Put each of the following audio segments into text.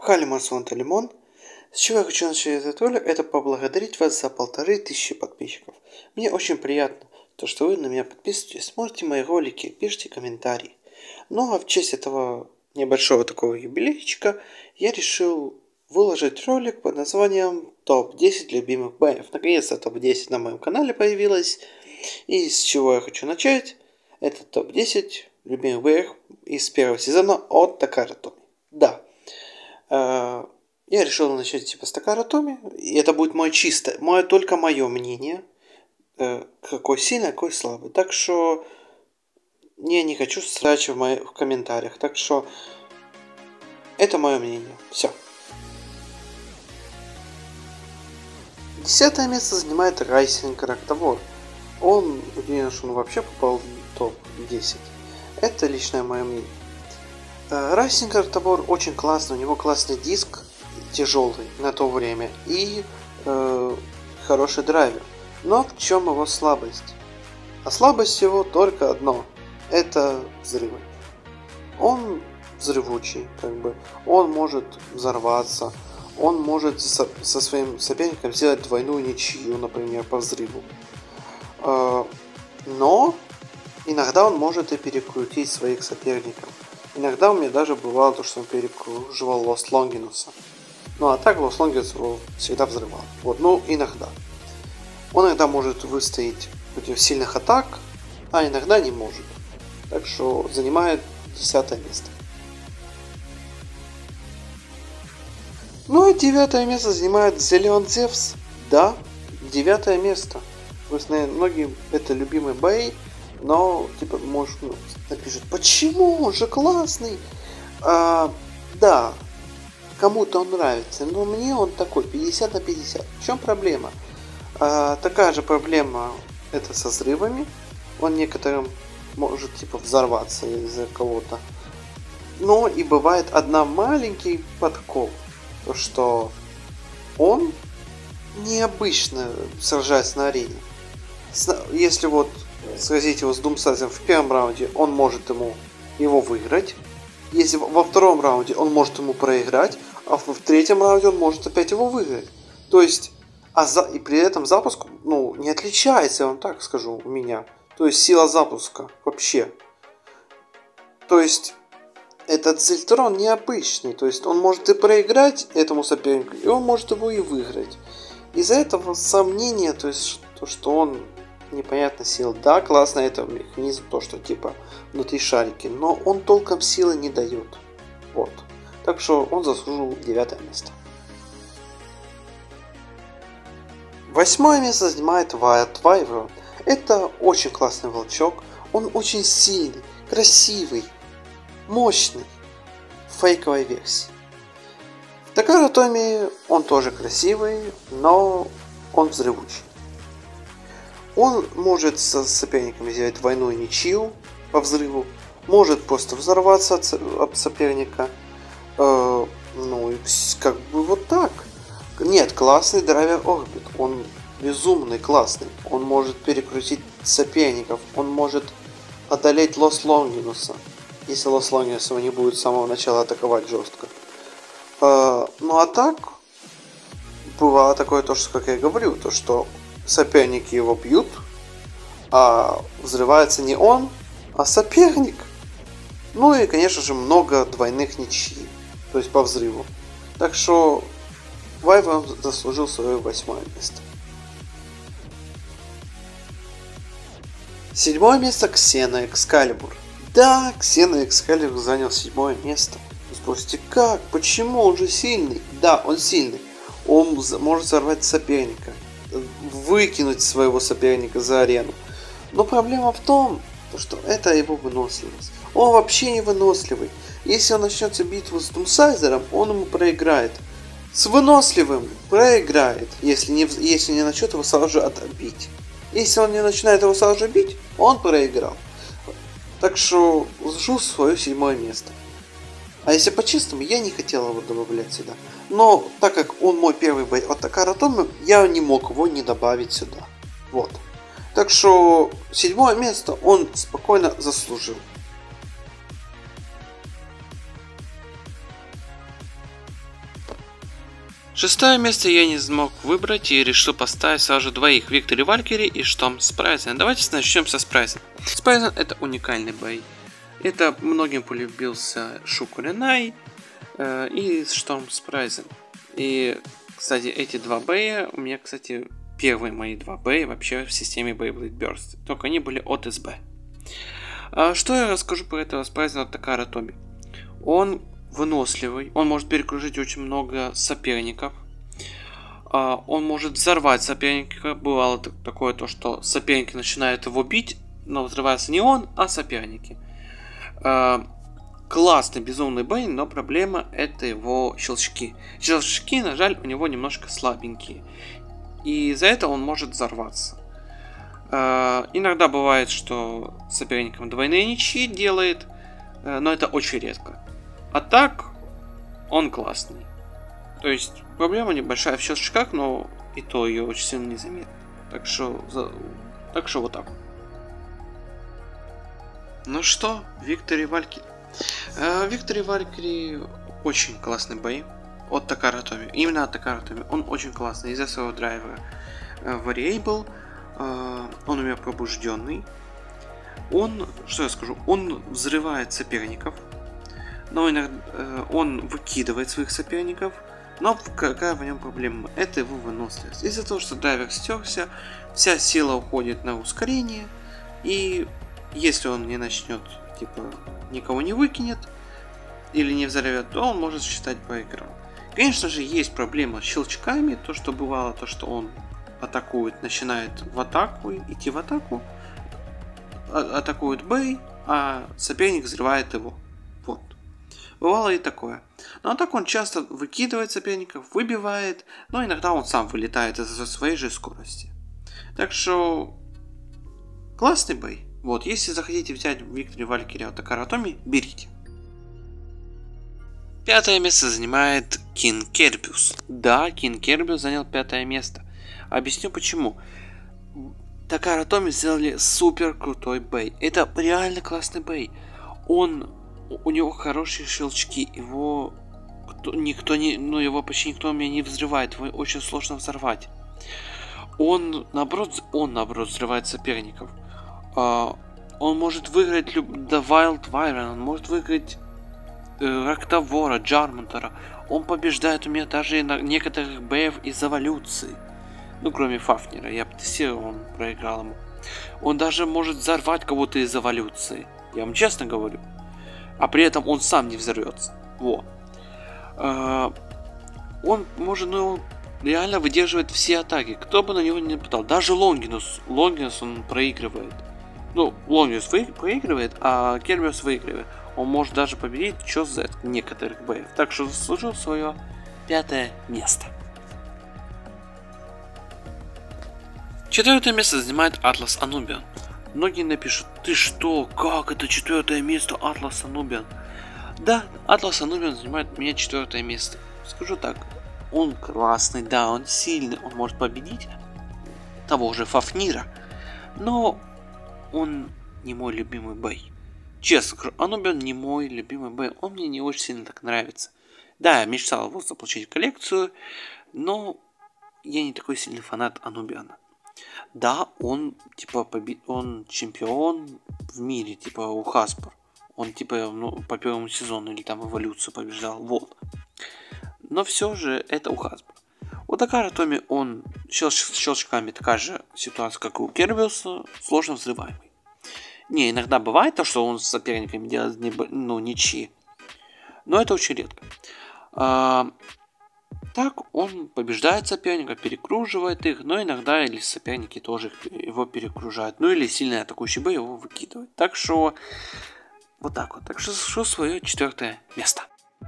Хали Марсонта Лимон. С чего я хочу начать этот ролик, это поблагодарить вас за 1500 подписчиков. Мне очень приятно, то что вы на меня подписываетесь, смотрите мои ролики, пишите комментарии. Ну а в честь этого небольшого такого юбилейчика я решил выложить ролик под названием топ-10 любимых баев. Наконец-то топ-10 на моем канале появилось. И с чего я хочу начать, это топ-10 любимых баев из первого сезона от Такара Томи. Да. Я решил начать типа с Такара Томи, и это будет только мое мнение, какой сильный, какой слабый. Так что я не хочу срача в комментариях, так что это мое мнение. Все. 10 место занимает Rising Рактавор. Он уверен, что он вообще попал в топ-10. Это личное мое мнение. Rising Рактавор очень классный, у него классный диск, тяжелый на то время, и хороший драйвер. Но в чем его слабость? А слабость его только одно. Это взрывы. Он взрывучий, как бы. Он может взорваться. Он может со своим соперником сделать двойную ничью, например, по взрыву. Но иногда он может и перекрутить своих соперников. Иногда у меня даже бывало то, что он перекруживал Лос Лонгинуса. Ну а так Лос Лонгинус его всегда взрывал. Вот, ну иногда. Он иногда может выстоять против сильных атак, а иногда не может. Так что занимает 10 место. Ну и 9 место занимает Зелион Зевс. Да, 9 место. Вы знаете, многие это любимый бой. Но, типа, может, напишет, почему, он же классный. Да, кому-то он нравится, но мне он такой, 50 на 50. В чем проблема? Такая же проблема это со взрывами. Он некоторым может, типа, взорваться из-за кого-то. Но и бывает одна маленький подкол. То, что он необычно сражается на арене. Если вот сразить его с Думсайзом в первом раунде, он может его выиграть. Если во втором раунде он может ему проиграть, а в третьем раунде он может опять его выиграть. То есть, и при этом запуск, не отличается, я вам так скажу, у меня. То есть, сила запуска вообще. То есть, этот Зельтрон необычный. То есть, он может и проиграть этому сопернику, и он может его и выиграть. Из-за этого сомнения, то есть, то, что он непонятно сил. Да, классно это механизм, то, что типа внутри шарики, но он толком силы не дает. Вот. Так что он заслужил 9 место. 8 место занимает Wild Wyvern. Это очень классный волчок. Он очень сильный, красивый, мощный. В фейковой версии. В Такара Томи он тоже красивый, но он взрывучий. Он может со соперниками сделать двойную ничью по взрыву, может просто взорваться от соперника. Как бы вот так. Нет, классный драйвер Орбит. Он безумный, классный. Он может перекрутить соперников. Он может одолеть Лос Лонгинуса. Если Лос Лонгинус его не будет с самого начала атаковать жестко. Ну а так, бывало такое то, что, как я говорю, то что соперники его бьют, а взрывается не он, а соперник. Ну и, конечно же, много двойных ничьи, то есть по взрыву. Так что Wyvern заслужил свое 8 место. 7 место Xeno Excalibur. Да, Xeno Excalibur занял 7 место. Вы спросите, как? Почему? Он же сильный. Да, он сильный. Он может взорвать соперника, выкинуть своего соперника за арену. Но проблема в том, что это его выносливость. Он вообще не выносливый. Если он начнется битву с Думсайзером, он ему проиграет. С выносливым проиграет, если не начнет его сразу же отобить. Если он не начинает его сразу же бить, он проиграл. Так что жду свое 7 место. А если по-честному, я не хотел его добавлять сюда. Но так как он мой первый бой от Такара Томи, я не мог его не добавить сюда. Вот. Так что 7 место он спокойно заслужил. Шестое место я не смог выбрать и решил поставить сразу же двоих: Victory Valkyrie и Штом Спрайзен. Давайте начнем со Спрайзен. Спрайзен — это уникальный бой. Это многим полюбился Шукуринай и Штом Спрайзен. И, кстати, эти два боя у меня, кстати, первые мои два боя вообще в системе Beyblade Burst. Только они были от СБ. Что я расскажу про этого Спрайзена от Такара Томи? Он выносливый, он может перекружить очень много соперников. Он может взорвать соперника. Бывало такое, то что соперники начинают его бить, но взрывается не он, а соперники. Классный, безумный бой, но проблема — это его щелчки. Щелчки, на жаль, у него немножко слабенькие. И за это он может взорваться. Иногда бывает, что соперникам двойные ничьи делает, но это очень редко. А так, он классный. То есть, проблема небольшая в щелчках, но и то ее очень сильно не заметно. Так что вот так. Ну что, Victory Valkyrie. Victory Valkyrie очень классный бой от Такара Томи. Именно от Такара Томи. Он очень классный из-за своего драйвера Variable. Он у меня пробужденный. Он, что я скажу, он взрывает соперников. Но иногда он выкидывает своих соперников. Но какая в нем проблема? Это его выносливость. Из-за того, что драйвер стерся, вся сила уходит на ускорение. И если он не начнет, типа, никого не выкинет или не взорвет, то он может считать проиграл. Конечно же, есть проблема с щелчками. То, что бывало, то, что он атакует, начинает в атаку, идти в атаку, атакует бей, а соперник взрывает его. Вот. Бывало и такое. Но так он часто выкидывает соперников, выбивает, но иногда он сам вылетает из-за своей же скорости. Так что классный бой. Вот, если захотите взять Victory Valkyrie от Такара Томи, берите. Пятое место занимает King Кербиус. Да, King Кербиус занял пятое место. Объясню почему. Такара Томи сделали супер крутой бей. Это реально классный бей. У него хорошие щелчки. Его почти никто меня не взрывает. Его очень сложно взорвать. Он наоборот взрывает соперников. Он может выиграть The Wild Wyvern, он может выиграть Рактавора, Джармонтера. Он побеждает у меня даже на некоторых боев из эволюции. Ну, кроме Фафнера, я тестировал, он проиграл ему. Он даже может взорвать кого-то из эволюции. Я вам честно говорю. А при этом он сам не взорвется. Во. Он может, реально выдерживает все атаки. Кто бы на него не нападал. Даже Лонгинус он проигрывает. Ну, Лонгинус проигрывает, а Кербиус выигрывает. Он может даже победить за некоторых боев. Так что заслужил свое пятое место. Четвертое место занимает Атлас Анубиан. Многие напишут: ты что, как это четвертое место Атлас Анубиан? Да, Атлас Анубиан занимает у меня четвертое место. Скажу так, он классный, да, он сильный, он может победить того же Фафнира, но он не мой любимый бой. Честно скажу, Анубиан не мой любимый бой, он мне не очень сильно так нравится. Да, я мечтал его заполучить в коллекцию, но я не такой сильный фанат Анубиана. Да, он он чемпион в мире, типа у Хаспер. Он по первому сезону или там эволюцию побеждал, вот. Но все же это у Хаспер. У Такара Томи он щелчками такая же ситуация, как и у Кербиуса, сложно взрываемый. Не, иногда бывает то, что он с соперниками делает ничьи. Но это очень редко. Так он побеждает соперника, перекруживает их, но иногда или соперники тоже его перекружают. Ну или сильный атакующий бой его выкидывает. Так что вот так вот. Так что зашло свое четвертое место.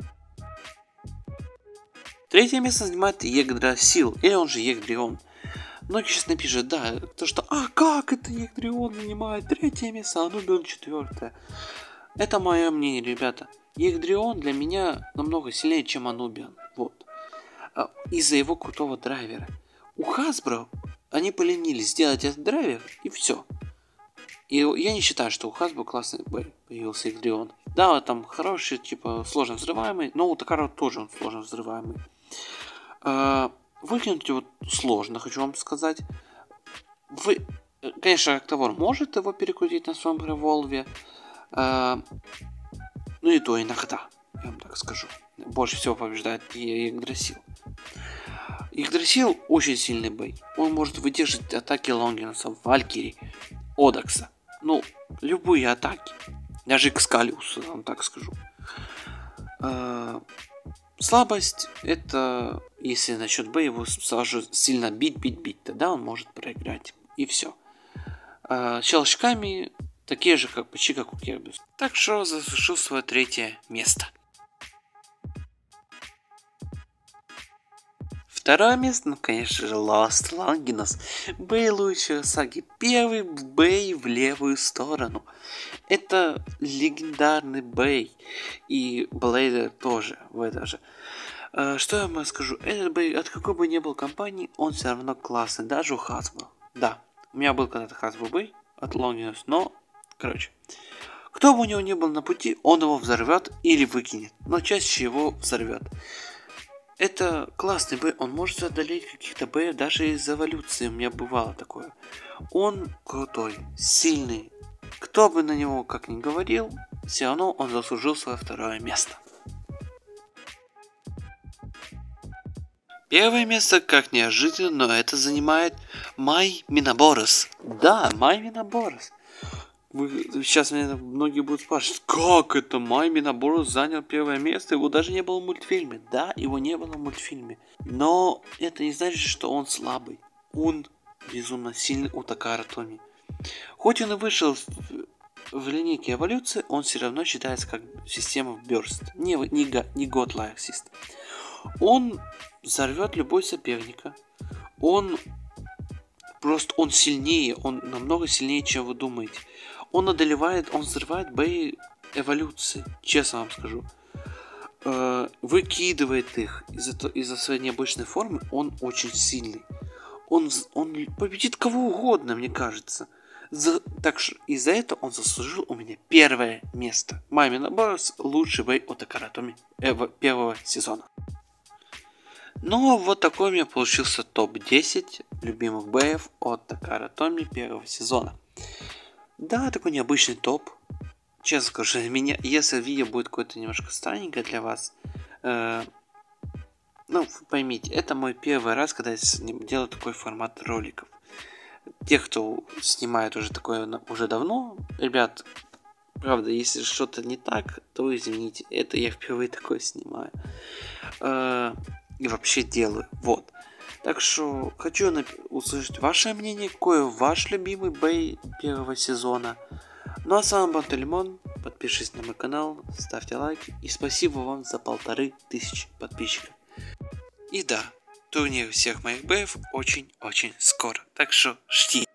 Третье место занимает Егдрасил, или он же Егдрион. Многие сейчас напишут, да, то что, как это Егдрион занимает третье место, а Анубиан четвертое. Это мое мнение, ребята. Егдрион для меня намного сильнее, чем Анубиан. Вот. Из-за его крутого драйвера. У Hasbro они поленились сделать этот драйвер, и все. И я не считаю, что у Hasbro классный появился Егдрион. Да, там хороший, сложно взрываемый, но у Такара тоже он сложно взрываемый. Выкинуть его сложно, хочу вам сказать. Вы, конечно, Октавор может его перекрутить на своем револве. Ну и то иногда, я вам так скажу. Больше всего побеждает Игдрасил. Игдрасил очень сильный бей. Он может выдержать атаки Лонгинуса, Валькири, Одакса. Ну, любые атаки. Даже Экскалиуса, я вам так скажу. Слабость это, если насчет Б его сразу сильно бить, тогда он может проиграть. И все. Щелчками такие же, как почти как у Кербис. Так что заслужил свое 3-е место. 2-е место, ну конечно же, Ласт Лонгинус. Бей лучшего саги. Первый бей в левую сторону. Это легендарный бей. И Блейдер тоже в это же. Что я вам скажу? Этот бей, от какой бы ни был компании, он все равно классный. Даже у Hasbro. Да, у меня был когда-то Hasbro бей от Лонгинус, но, короче. Кто бы у него не был на пути, он его взорвет или выкинет. Но чаще его взорвет. Это классный бей, он может одолеть каких-то беев даже из эволюции, у меня бывало такое. Он крутой, сильный. Кто бы на него как ни говорил, все равно он заслужил свое 2-е место. 1-е место, как неожиданно, но это занимает Май Миноборос. Да, Май Миноборос. Сейчас меня многие будут спрашивать, как это Май Миноборос занял 1-е место, его даже не было в мультфильме. Да, его не было в мультфильме. Но это не значит, что он слабый. Он безумно сильный у Такара Томи. Хоть он и вышел в линейке эволюции, он все равно считается как система Burst. Не God-like System. Он взорвет любой соперника. Он сильнее, он намного сильнее, чем вы думаете. Он одолевает, он взрывает бои эволюции, честно вам скажу. Выкидывает их из-за своей необычной формы, он очень сильный. Он победит кого угодно, мне кажется. Так что из-за этого он заслужил у меня 1-е место. Май Миноборос лучший бей от Такара Томи 1-го сезона. Ну, вот такой у меня получился топ-10 любимых беев от Такара Томи 1-го сезона. Да, такой необычный топ. Честно скажу, если видео будет какое-то немножко странненькое для вас, ну, поймите, это мой 1-й раз, когда я делаю такой формат роликов. Те, кто снимает уже такое уже давно, ребят, правда, если что-то не так, то извините, это я впервые такое снимаю. И вообще делаю, вот. Так что хочу услышать ваше мнение, какой ваш любимый бей 1-го сезона. Ну а с вами был Антолимон, подпишитесь на мой канал, ставьте лайк и спасибо вам за 1500 подписчиков. И да, турнир всех моих беев очень-очень скоро, так что ждите.